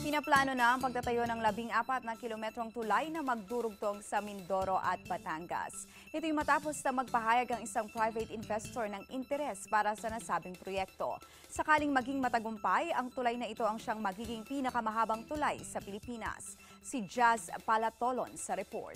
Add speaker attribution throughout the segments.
Speaker 1: Pinaplano na ang pagtatayo ng 14 na kilometrong tulay na magdurugtong sa Mindoro at Batangas. Ito'y matapos na magpahayag ang isang private investor ng interes para sa nasabing proyekto. Sakaling maging matagumpay, ang tulay na ito ang siyang magiging pinakamahabang tulay sa Pilipinas. Si Jazz Palatolon sa report.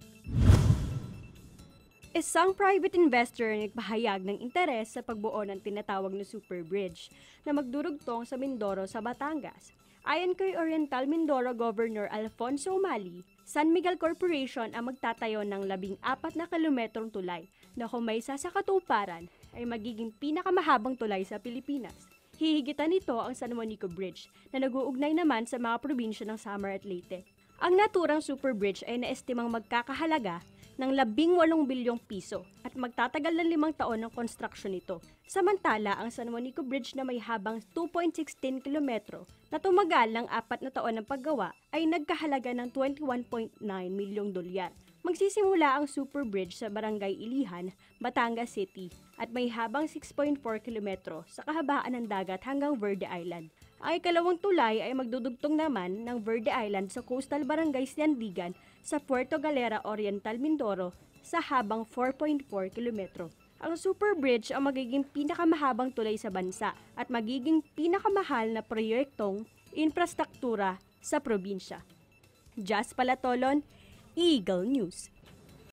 Speaker 2: Isang private investor ang nagpahayag ng interes sa pagbuo ng tinatawag na Super Bridge na magdurugtong sa Mindoro sa Batangas. Ayon kay Oriental Mindoro Governor Alfonso Umali, San Miguel Corporation ang magtatayo ng 14 na kilometrong tulay na kung may sasakatuparan ay magiging pinakamahabang tulay sa Pilipinas. Hihigitan nito ang San Juanico Bridge na nag-uugnay naman sa mga probinsya ng Samar at Leyte. Ang naturang Super Bridge ay naestimang magkakahalaga ng 18 bilyong piso at magtatagal ng 5 taon ng construction nito. Samantala, ang San Juanico Bridge na may habang 2.16 kilometro na tumagal ng 4 na taon ng paggawa ay nagkahalaga ng 21.9 milyong dolyar. Magsisimula ang Super Bridge sa Barangay Ilihan, Batangas City at may habang 6.4 kilometro sa kahabaan ng dagat hanggang Verde Island. Ang ikalawang tulay ay magdudugtong naman ng Verde Island sa coastal barangay Siandigan sa Puerto Galera Oriental, Mindoro sa habang 4.4 kilometro. Ang Super Bridge ang magiging pinakamahabang tulay sa bansa at magiging pinakamahal na proyektong infrastruktura sa probinsya. Jazz Palatolon, Eagle News.